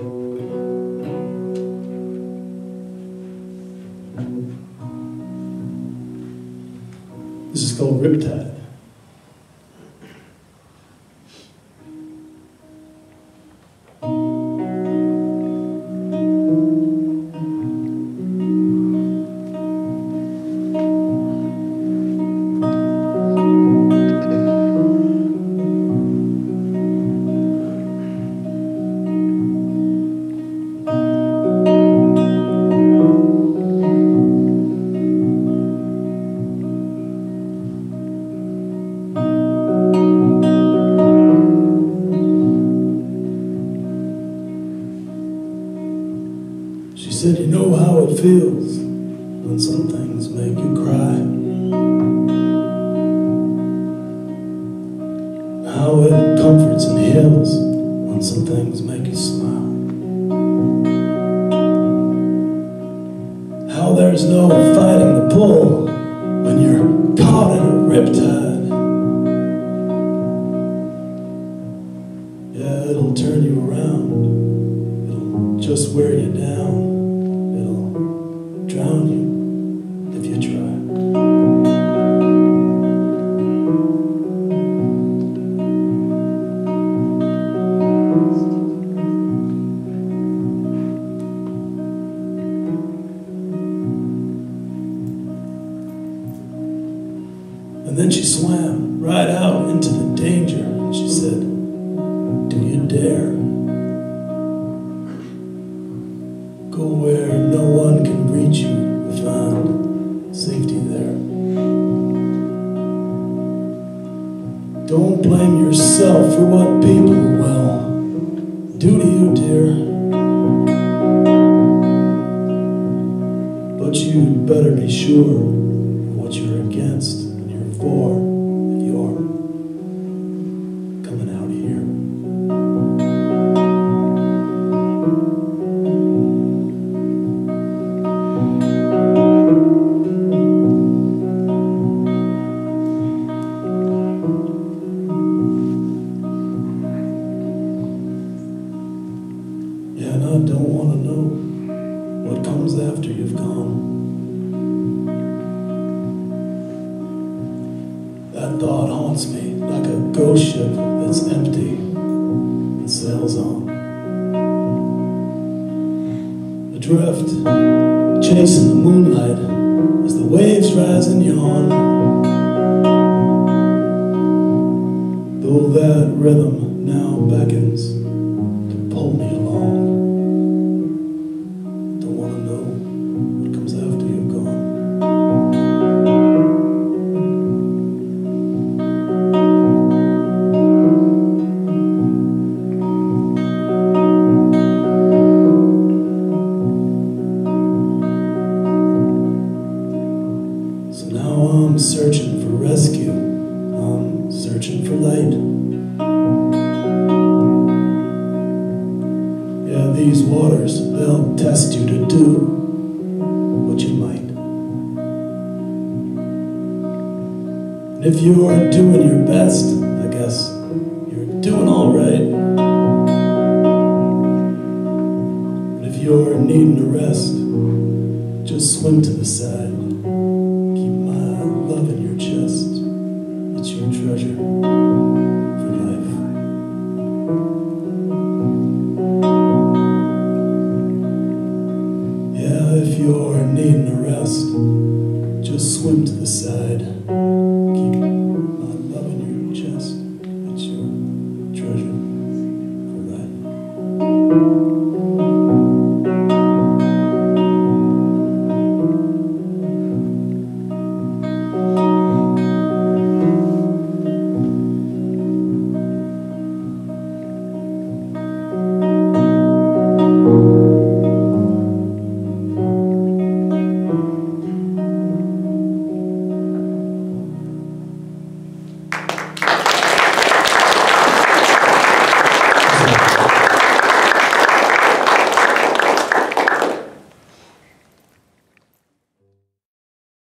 This is called Riptide. Said, you know how it feels when some things make you cry. How it comforts and heals when some things make you smile. How there's no fighting the pull when you're caught in a riptide. Yeah, it'll turn you around. It'll just wear you down. Drown you if you try. And then she swam right out into the danger. And she said, do you dare? Go where no one can reach you, find safety there. Don't blame yourself for what people will do to you, dear. But you'd better be sure of what you're against and you're for if you're coming out here. That thought haunts me like a ghost ship that's empty and sails on. Adrift, chasing the moonlight as the waves rise and yawn. Though that rhythm now beckons to pull me along. Don't want to know what comes after you're gone. I'm searching for rescue, I'm searching for light. Yeah, these waters, they'll test you to do what you might. And if you're doing your best, I guess you're doing all right. And if you're needing a rest, just swim to the side. Love in your chest, it's your treasure for life. Yeah, if you're needing a rest, just swim to the side.